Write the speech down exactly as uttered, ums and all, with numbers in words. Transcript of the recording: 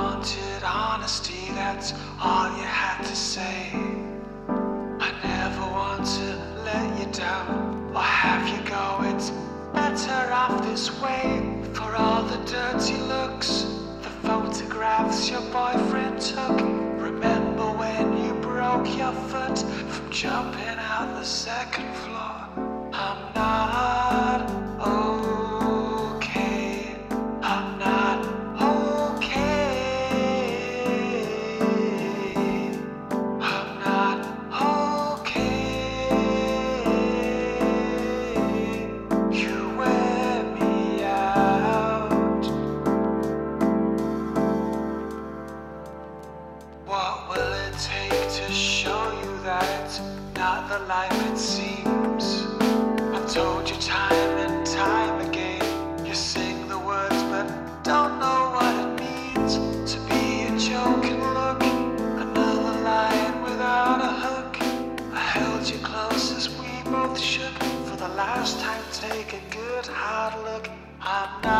wanted honesty, that's all you had to say. I never want to let you down or have you go. It's better off this way. For all the dirty looks, the photographs your boyfriend took. Remember when you broke your foot from jumping out the second floor? I'm not okay. I'm not okay. I'm not okay. You wear me out. What will it take to show you that it's not the life it seems? I've told you time and time again. You sing the words but don't know what it means to be a joking look. Another line without a hook. I held you close as we both shook. For the last time, take a good hard look. I'm not